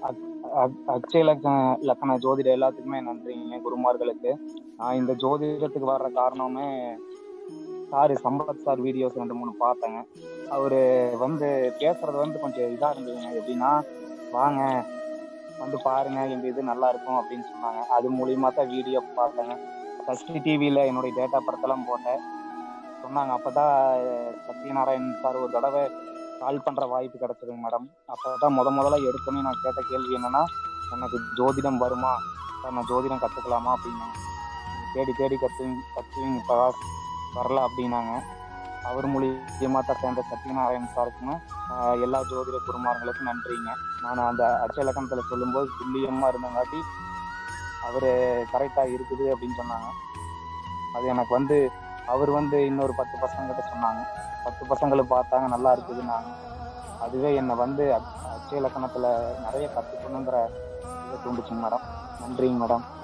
அக் அக் அட்சய லக்கண ஜோதிட எல்லாத்துக்குமே நன்றிங்க குருமார்களுக்கு. நான் இந்த ஜோதிடத்துக்கு வர்ற காரணமே சம்பத் சார் வீடியோஸ் 2, 3 பார்த்தேங்க. அவரு வந்து பேசுறது வந்து கொஞ்சம் இதா இருந்ததுங்க. எப்படின்னா, "வாங்க வந்து பாருங்க, எங்க இது நல்லா இருக்கும்" அப்படின்னு சொன்னாங்க. அது மூலியமா தான் வீடியோ பார்த்தேங்க. சஷ்டி டிவில என்னுடைய டேட் ஆஃப் பர்த் எல்லாம் போட்டேன். சொன்னாங்க. அப்பதான் சத்யநாராயண் சார் ஒரு தடவ கால் பண்ற வாய்ப்பு கிடைச்சதுங்க மேடம். அப்பதான் முதல்ல எடுத்தோனே நான் கேட்ட கேள்வி என்னன்னா, "எனக்கு ஜோதிடம் வருமா? சார் நான் ஜோதிடம் கத்துக்கலாமா?" அப்படின்னாங்க. "நீங்க தேடி தேடி கத்துவீங்க பிரகாஷ், வரல" அப்படின்னாங்க. அவர் மூலியமா தான் சேர்ந்த சத்யநாராயண் சாருக்குமே எல்லா ஜோதிட குருமார்களுக்கும் நன்றிங்க. நான் அந்த அட்சய இலக்கணத்துல சொல்லும்போது துல்லியமா இருந்தங்காட்டி, அவரு கரெக்ட்டா இருக்குது அப்படின்னு சொன்னாங்க. அது எனக்கு வந்து அவரு வந்து இன்னொரு 10 பசங்ககிட்ட சொன்னாங்க. 10 பசங்களும் பார்த்தாங்க, நல்லா இருக்குதுன்னாங்க. அதுவே என்ன வந்து அட்சய இலக்கணத்துல நெறைய கத்துக்கணுங்கிற இத தூண்டுச்சுங்க மேடம். நன்றிங்க மேடம்.